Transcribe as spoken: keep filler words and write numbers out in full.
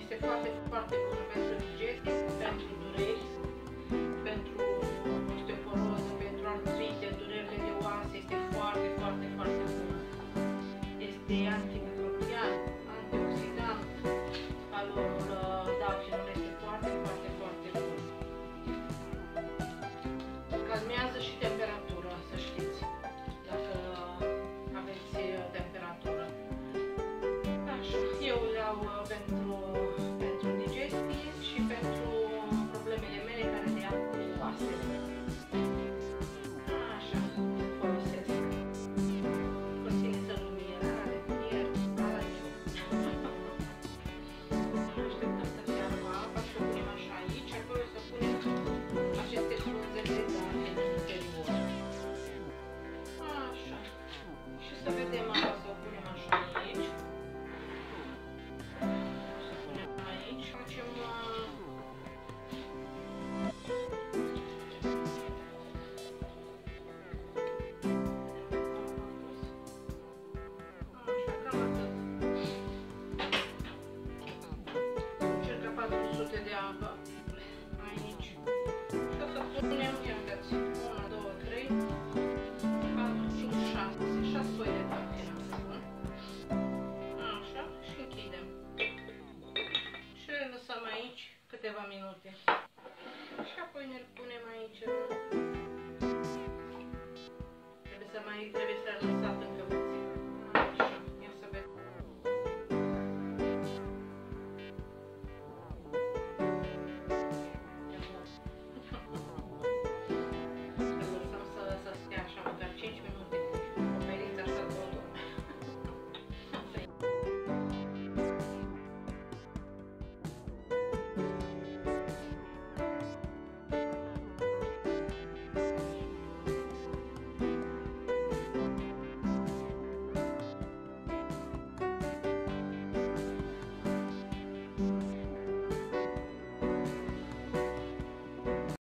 Este foarte, foarte bun pentru digestie, pentru dureri, pentru osteoporoză, pentru artrite, durerile de oase. Este foarte, foarte, foarte bun. Este antimicrobian, antioxidant. Valorul dafilor este foarte, foarte, foarte bun. Calmează și temperatura, să știți, dacă aveți temperatură. Așa, eu le iau pentru, pentru digestie și pentru problemele mele care le am cu oasele. Așa, folosesc. Conține sălumierare, miere, araniu. Așteptăm să fiarbă apa și o punem așa aici, apoi o să punem aceste frunze de date în interior. Așa. Și să vedem apa, să o punem așa aici. Să punem aici. Facem așa, cam atât. Circa patru sute de apă aici. Și o să punem, ia uitați, unu, doi, trei, patru, cinci, șase, șase foi de dafine am să pun. Așa, și închidem. Și le lăsăm aici câteva minute. Și apoi ne-l punem aici. Trebuie să mai trebuie să lăsat încă